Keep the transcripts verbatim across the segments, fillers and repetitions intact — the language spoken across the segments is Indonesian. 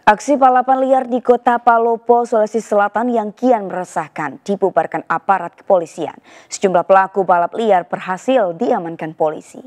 Aksi balapan liar di Kota Palopo, Sulawesi Selatan yang kian meresahkan dibubarkan aparat kepolisian. Sejumlah pelaku balap liar berhasil diamankan polisi.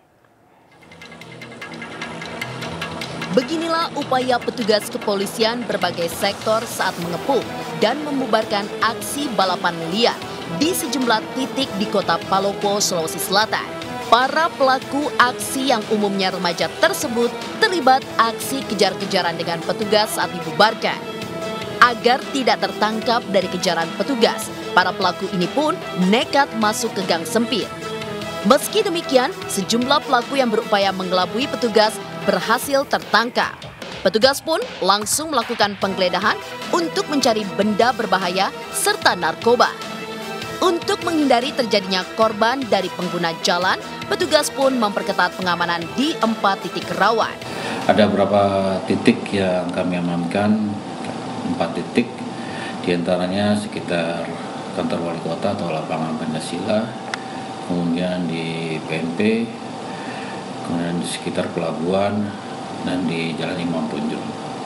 Beginilah upaya petugas kepolisian berbagai sektor saat mengepung dan membubarkan aksi balapan liar di sejumlah titik di Kota Palopo, Sulawesi Selatan. Para pelaku aksi yang umumnya remaja tersebut terlibat aksi kejar-kejaran dengan petugas saat dibubarkan. Agar tidak tertangkap dari kejaran petugas, para pelaku ini pun nekat masuk ke gang sempit. Meski demikian, sejumlah pelaku yang berupaya mengelabui petugas berhasil tertangkap. Petugas pun langsung melakukan penggeledahan untuk mencari benda berbahaya serta narkoba. Untuk menghindari terjadinya korban dari pengguna jalan, petugas pun memperketat pengamanan di empat titik rawan. Ada beberapa titik yang kami amankan, empat titik, diantaranya sekitar kantor wali kota atau lapangan Pancasila, kemudian di P N P, kemudian di sekitar pelabuhan, dan di Jalan Imam Bonjol.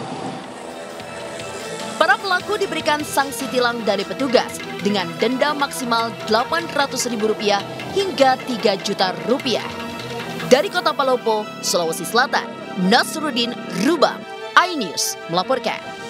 Para pelaku diberikan sanksi tilang dari petugas dengan denda maksimal delapan ratus ribu rupiah hingga tiga juta rupiah. Dari Kota Palopo, Sulawesi Selatan, Nasruddin Rubam, iNews melaporkan.